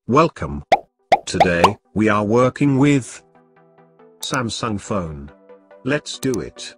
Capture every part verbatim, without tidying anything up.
Welcome. Today, we are working with Samsung phone. Let's do it.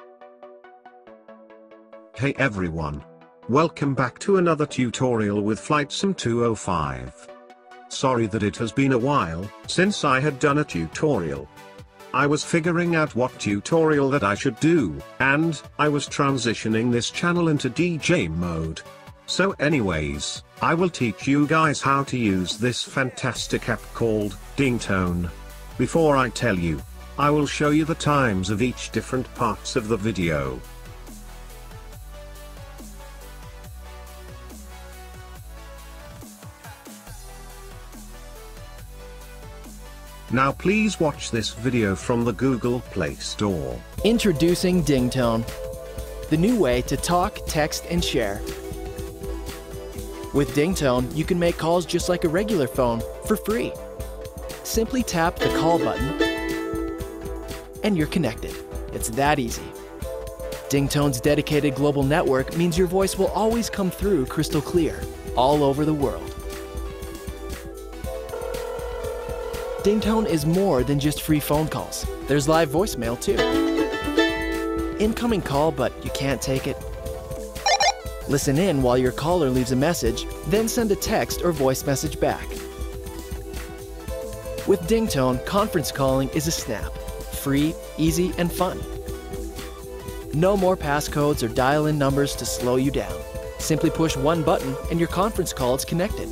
Hey everyone. Welcome back to another tutorial with Flight Sim two oh five. Sorry that it has been a while since I had done a tutorial. I was figuring out what tutorial that I should do, and I was transitioning this channel into D J mode. So anyways, I will teach you guys how to use this fantastic app called DingTone. Before I tell you, I will show you the times of each different parts of the video. Now please watch this video from the Google Play Store. Introducing DingTone, the new way to talk, text, and share. With DingTone, you can make calls just like a regular phone, for free. Simply tap the call button, and you're connected. It's that easy. DingTone's dedicated global network means your voice will always come through crystal clear, all over the world. DingTone is more than just free phone calls. There's live voicemail too. Incoming call, but you can't take it? Listen in while your caller leaves a message, then send a text or voice message back. With DingTone, conference calling is a snap. Free, easy, and fun. No more passcodes or dial-in numbers to slow you down. Simply push one button and your conference call is connected.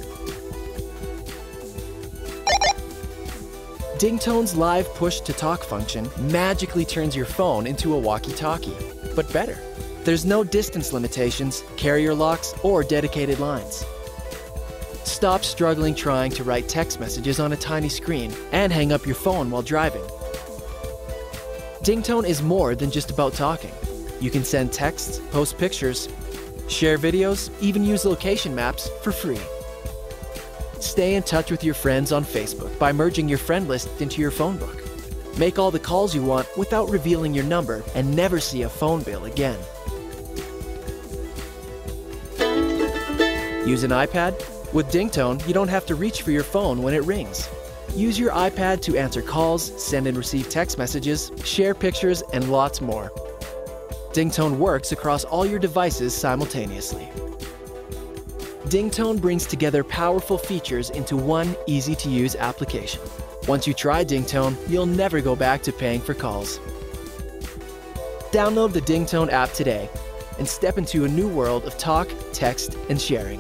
DingTone's live push-to-talk function magically turns your phone into a walkie-talkie, but better. There's no distance limitations, carrier locks, or dedicated lines. Stop struggling trying to write text messages on a tiny screen and hang up your phone while driving. DingTone is more than just about talking. You can send texts, post pictures, share videos, even use location maps for free. Stay in touch with your friends on Facebook by merging your friend list into your phone book. Make all the calls you want without revealing your number and never see a phone bill again. Use an iPad? With DingTone, you don't have to reach for your phone when it rings. Use your iPad to answer calls, send and receive text messages, share pictures, and lots more. DingTone works across all your devices simultaneously. DingTone brings together powerful features into one easy-to-use application. Once you try DingTone, you'll never go back to paying for calls. Download the DingTone app today and step into a new world of talk, text, and sharing.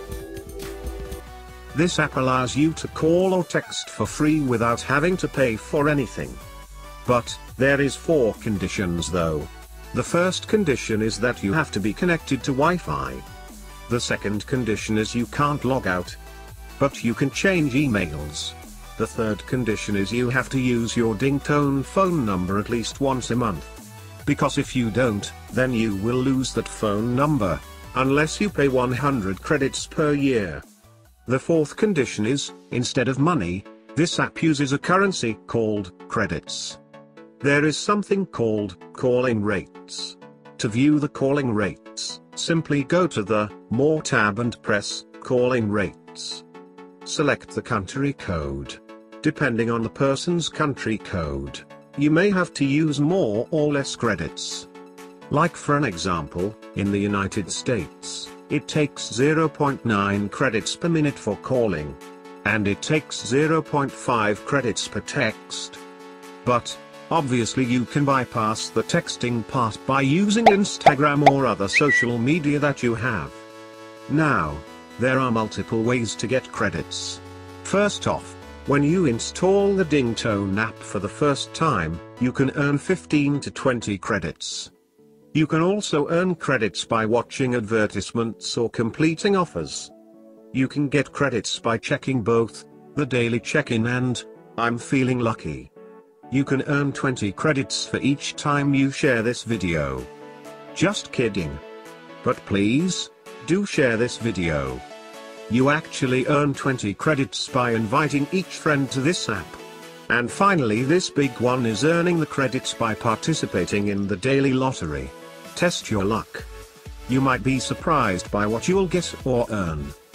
This app allows you to call or text for free without having to pay for anything. But there is four conditions though. The first condition is that you have to be connected to Wi-Fi. The second condition is you can't log out. But you can change emails. The third condition is you have to use your DingTone phone number at least once a month. Because if you don't, then you will lose that phone number, unless you pay one hundred credits per year. The fourth condition is, instead of money, this app uses a currency called credits. There is something called calling rates. To view the calling rates, simply go to the More tab and press Calling Rates. Select the country code. Depending on the person's country code, you may have to use more or less credits. Like for an example, in the United States, it takes zero point nine credits per minute for calling. And it takes zero point five credits per text. But, obviously you can bypass the texting part by using Instagram or other social media that you have. Now, there are multiple ways to get credits. First off, when you install the DingTone app for the first time, you can earn fifteen to twenty credits. You can also earn credits by watching advertisements or completing offers. You can get credits by checking both the daily check-in and I'm feeling lucky. You can earn twenty credits for each time you share this video. Just kidding. But please, do share this video. You actually earn twenty credits by inviting each friend to this app. And finally, this big one is earning the credits by participating in the daily lottery. Test your luck. You might be surprised by what you'll get or earn.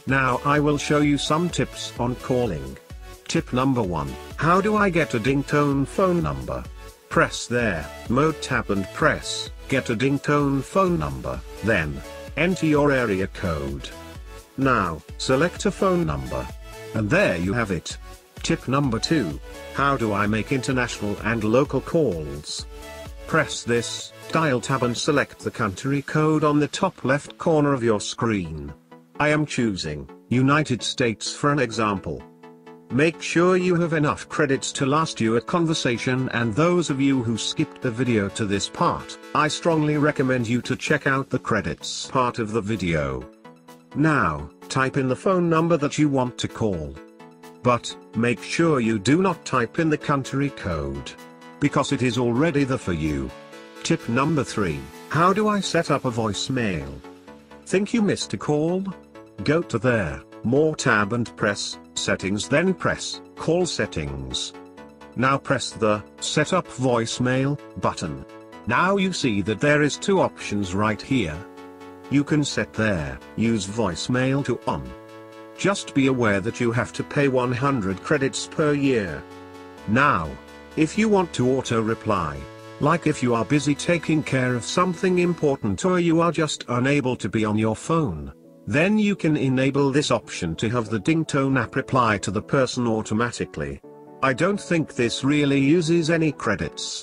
Now I will show you some tips on calling. Tip number one. How do I get a DingTone phone number? Press there, Mode tab and press, Get a DingTone phone number, then, enter your area code. Now, select a phone number. And there you have it. Tip number two. How do I make international and local calls? Press this, Dial tab and select the country code on the top left corner of your screen. I am choosing United States for an example. Make sure you have enough credits to last you a conversation, and those of you who skipped the video to this part, I strongly recommend you to check out the credits part of the video. Now, type in the phone number that you want to call. But, make sure you do not type in the country code, because it is already there for you. Tip number three. How do I set up a voicemail? Think you missed a call? Go to there, More tab and press Settings, then press Call Settings. Now press the Set up Voicemail button. Now you see that there is two options right here. You can set there, Use Voicemail to On. Just be aware that you have to pay one hundred credits per year. Now, if you want to auto-reply, like if you are busy taking care of something important or you are just unable to be on your phone, then you can enable this option to have the DingTone app reply to the person automatically. I don't think this really uses any credits.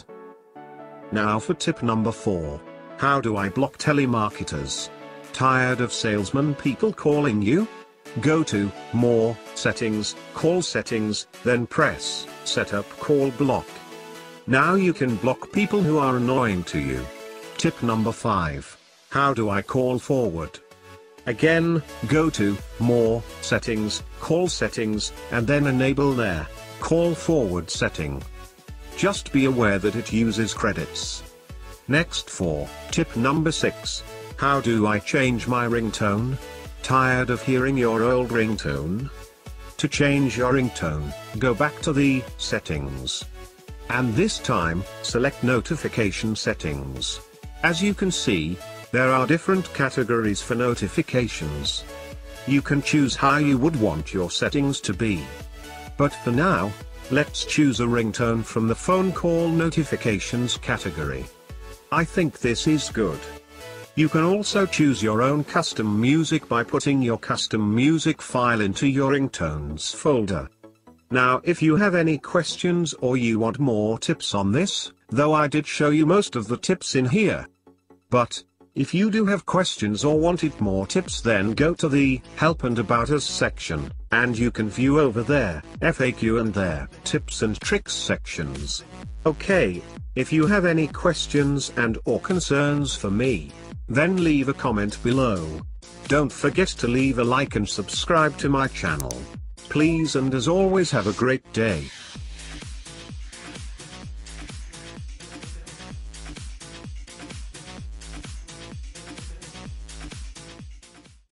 Now for tip number four. How do I block telemarketers? Tired of salesman people calling you? Go to More, Settings, Call Settings, then press Set up Call Block. Now you can block people who are annoying to you. Tip number five. How do I call forward? Again, go to More, Settings, Call Settings, and then enable there, Call Forward setting. Just be aware that it uses credits. Next for tip number six. How do I change my ringtone? Tired of hearing your old ringtone? To change your ringtone, go back to the Settings. And this time, select Notification Settings. As you can see, there are different categories for notifications. You can choose how you would want your settings to be. But for now, let's choose a ringtone from the phone call notifications category. I think this is good. You can also choose your own custom music by putting your custom music file into your ringtones folder. Now if you have any questions or you want more tips on this, though I did show you most of the tips in here. But, if you do have questions or wanted more tips, then go to the Help and About Us section, and you can view over there, F A Q and there, Tips and Tricks sections. Okay, if you have any questions and or concerns for me, then leave a comment below. Don't forget to leave a like and subscribe to my channel. Please, and as always, have a great day.